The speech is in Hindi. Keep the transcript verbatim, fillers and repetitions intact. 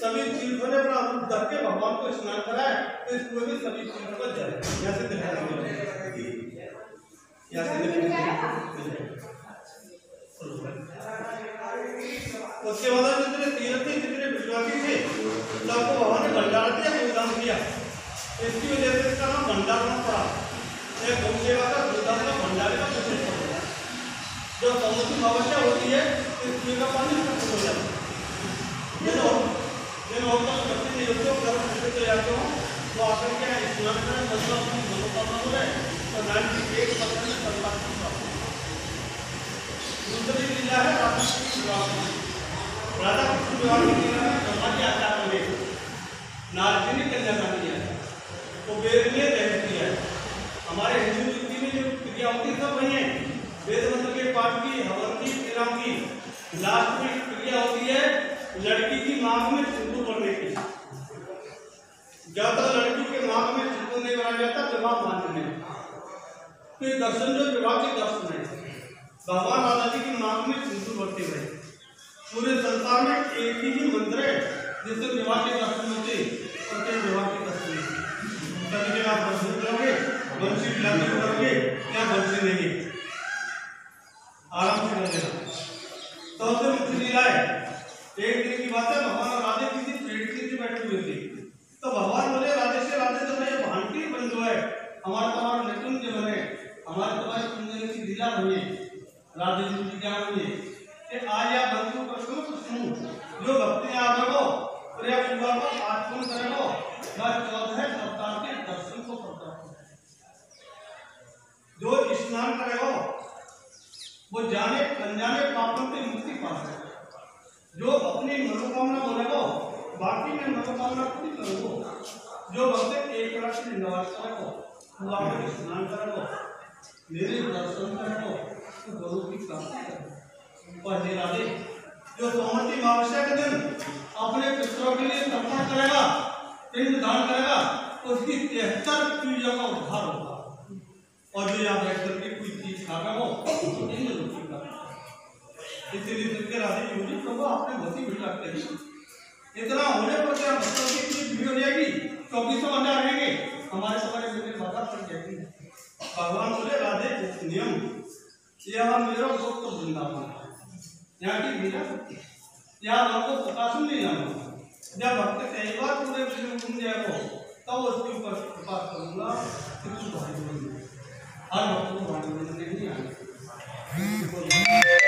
सभी तीर्थों ने अपना रूप धर के भगवान को स्नान कराए, तो इस कुएं में सभी तीर्थों को जल यहाँ से दिखाया यहाँ से उसके बाद जितने तीर्थ थे, जितने विश्वासी थे, सबको भगवान ने भंडारा दिया, गोदान दिया। इसकी वजह से इसका नाम भंडारण पड़ा। एक गौ सेवा का गोदान का भंडारे का विशेष पड़ा। जो समुद्र में अवश्य होती है, इस कुएं का पानी खत्म हो जाता है। ये लोग जिन औरतों को बच्चे नहीं होते, गर्भ से चले जाते हो, तो आकर के स्नान करें, मतलब अपनी मनोकामना हो रहे, तो नाइन्टी एट परसेंट में संतान प्राप्त। दूसरी लीला है राधा कृष्ण विवाह की। राधा कृष्ण विवाह की लीला में ब्रह्मा जी आचार बने, नारद जी ने कन्यादान किया, वो वेद में रहती है। हमारे हिंदू रीति में जो क्रिया होती है सब वही है, वेद मंत्र के पाठ की, हवन की, श्रीराम की। लास्ट में क्रिया होती है लड़की की मांग में सिंदूर भरने की। जब तक लड़की के मांग में सिंदूर नहीं भरा जाता, विवाह मान्य नहीं। तो दर्शन जो विवाह के दर्शन है, भगवान राधा जी की मांग में सिंदूर भरते हुए पूरे संसार में एक ही मंदिर है जिससे विवाह के दर्शन होते, उनके विवाह के दर्शन होते। कभी जब आप दर्शन करोगे, बंसी पिलाते करोगे, क्या बंसी नहीं, आराम से कर लेना। तो उससे मुख्य लीला है, एक दिन की बात है, भगवान और राधे किसी पेड़ के नीचे बैठे हुए थे। तो भगवान बोले राधे से, राधे तो मेरे भांति बंधु है, हमारा तुम्हारा निकुंज बने, हमारे तुम्हारे कुंजन की लीला बने, राधे जी की क्या बने कि आज या बंधु प्रश्न को सुनो, जो भक्ति आप रखो, प्रिय शिवा को आत्मन करेगो, वह चौदह सप्ताह के दर्शन को प्राप्त है। जो स्नान करेगो वो जाने अनजाने पापों से मुक्ति पा सके। जो अपनी मनोकामना बोलेगो, बाकी में मनोकामना पूरी करोगो। जो भक्त एक राशि निवास करेगो, वो आप स्नान करेगो, मेरे दर्शन करेगो, तो गुरु की प्राप्ति करेगो। और हे राधे, जो सोमवती अमावस्या के दिन अपने पितरों के लिए तर्पण करेगा, पिंड दान करेगा, उसकी तिहत्तर पीढ़ियों का उद्धार होगा। और जो यहाँ बैठ करके कोई चीज खा रहा हो, तो नहीं रोटी का। इसीलिए सबके राधे जी बोली, प्रभु आपने बहुत भीड़ लगते हैं, इतना होने पर क्या भक्तों की इतनी भीड़ हो जाएगी, चौबीसों घंटा रहेंगे, हमारे समय में बाधा पड़ जाएगी। भगवान बोले राधे नियम, यह मेरा गुप्त वृंदावन है, यहाँ की मीरा यहाँ आपको प्रकाशन नहीं लाना। जब भक्त कई बार पूरे विश्व घूम जाएगा, तब उसके ऊपर कृपा करूंगा कि तू भाई हर भक्त को भाई नहीं आए।